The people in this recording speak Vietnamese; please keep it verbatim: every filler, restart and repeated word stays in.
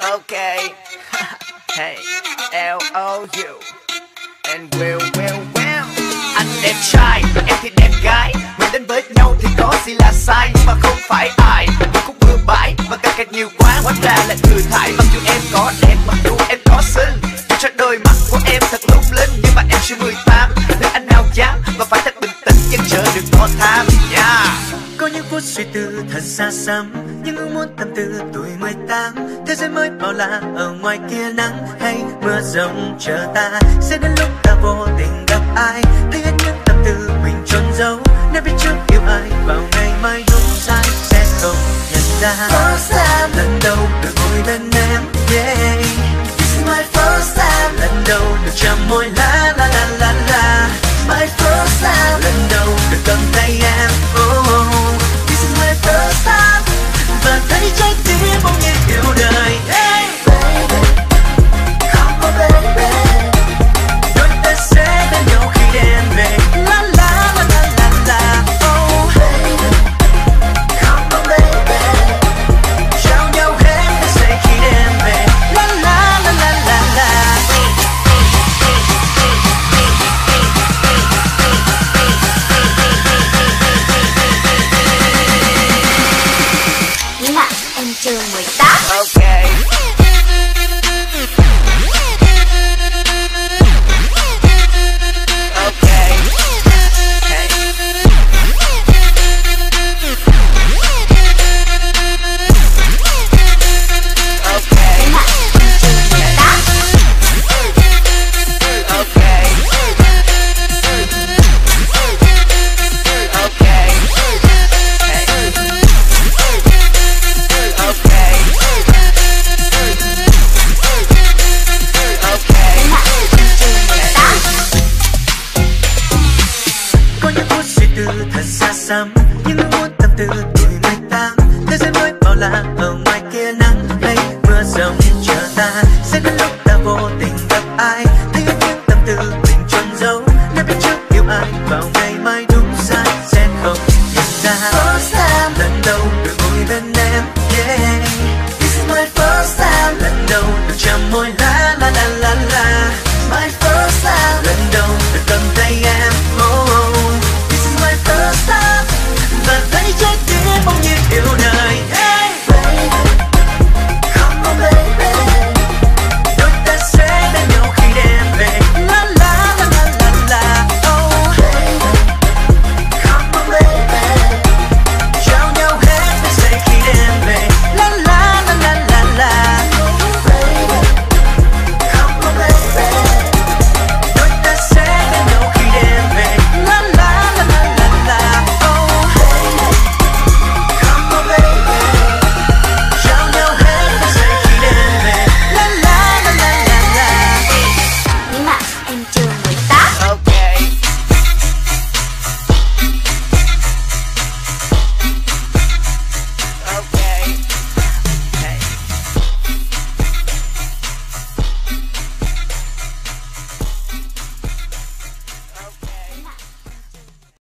Okay. Hey, L O U and will will will. Anh đẹp trai, em thì đẹp gái. Mình đến với nhau thì có gì là sai, nhưng mà không phải ai cũng bừa bãi và căng kẹt nhiều quá, hóa ra là thừa thải. Mặc dù em có đẹp, mặc dù em có xinh, dù cho đôi mắt của em thật lung linh, nhưng mà em chưa mười tám nên anh nào dám và phải thật bình tĩnh, chân chờ đừng có tham. Yeah. Có những phút suy tư thật xa xăm, những ước muốn tâm tư tuổi mười tám. Thế giới mới bảo là ở ngoài kia nắng hay mưa rông chờ ta. Sẽ đến lúc ta vô tình gặp ai, thấy hết những tâm tư mình trốn giấu. Nếu biết trước yêu ai vào ngày mai đúng sai sẽ không nhận ra. First time lần đầu được ngồi bên em, yeah. This is my first time lần đầu được chạm môi la la la la la. My first time lần đầu được cầm tay em, oh. This is my first time và thấy trái tim bỗng nhiên yêu đời. Hey baby, come on baby, đôi ta sẽ bên nhau khi đêm về. La la la la la la, oh baby, come on baby, trao nhau hết ta sẽ khi đêm về. La la la la la la. Nhưng mà em chưa mười tám. Okay. Okay. Hey. Okay. Nhưng mà em chưa mười tám. Okay. Okay. Hey. Okay. Okay. Nhưng mà em chưa mười tám. Có những phút suy tư thật xa xăm, những ước muốn tâm tư tuổi mười tám. Thế giới mới bảo là ở ngoài kia nắng hay mưa rông chờ ta. Sẽ đến lúc ta vô tình gặp ai, thấy hết những tâm tư mình trốn giấu. Nếu biết trước yêu ai vào ngày mai đúng sai sẽ không nhận ra. First time lần đầu được ngồi bên em, yeah.